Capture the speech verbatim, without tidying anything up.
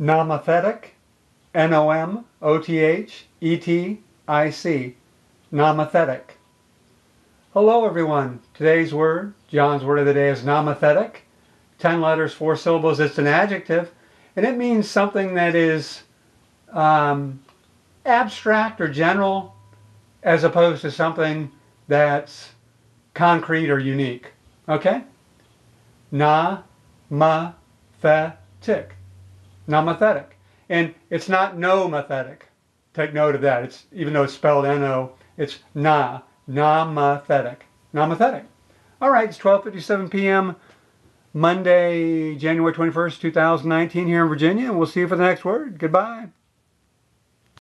Nomothetic, N O M O T H E T I C, Nomothetic. Hello everyone. Today's word, John's word of the day, is nomothetic. Ten letters, four syllables. It's an adjective, and it means something that is um, abstract or general, as opposed to something that's concrete or unique. Okay? Na-ma-the-tic. Nomothetic. And it's not nomothetic. Take note of that. It's, even though it's spelled N O, it's na. Nomothetic. Nomothetic. All right, it's twelve fifty-seven p m Monday, January twenty-first, two thousand nineteen here in Virginia, and we'll see you for the next word. Goodbye.